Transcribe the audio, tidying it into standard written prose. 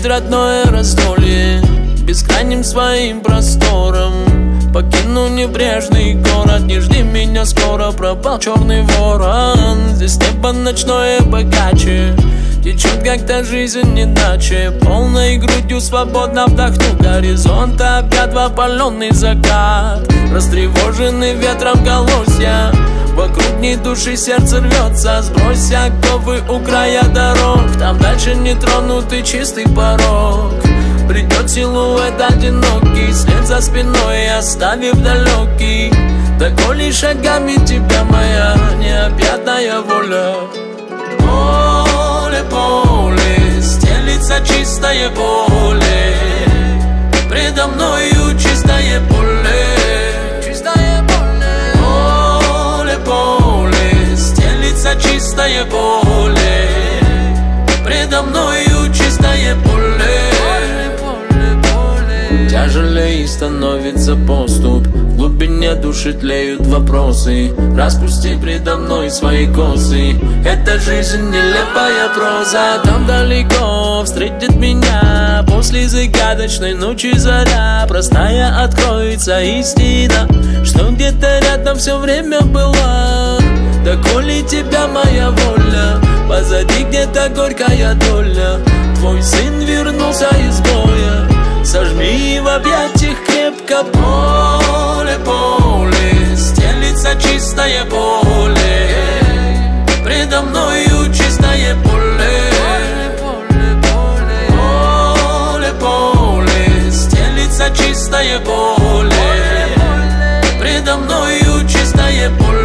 опять родное раздолье, бескрайним своим простором. Покину небрежный город, не жди меня скоро, пропал черный ворон. Здесь небо ночное богаче, течет как-то жизнь иначе. Полной грудью свободно вдохну горизонт, опять вопаленный закат. Растревоженный ветром колосья, вокруг ни души, сердце рвется. Сбрось оковы у края дорог, там дальше нетронутый чистый порог. Придет силуэт одинокий, след за спиной оставив далекий. Доколи шагами тебя моя необъятная воля. Поле, поле, стелится чистое поле, предо мною чистое поле. Чистое поле. Поле, поле, стелится чистое поле, предо мною чистое поле. Тяжелее становится поступ, в глубине души тлеют вопросы. Распусти предо мной свои косы, эта жизнь нелепая проза. Там далеко встретит меня после загадочной ночи заря. Простая откроется истина, что где-то рядом все время была. Доколе тебя моя воля, позади где-то горькая доля. Твой сын вернулся из боя, сожми в объятиях крепко. Поле, поле, стелится чистое поле, предо мною чистое поле. Поле, поле, стелится чистое поле, предо мною чистое поле.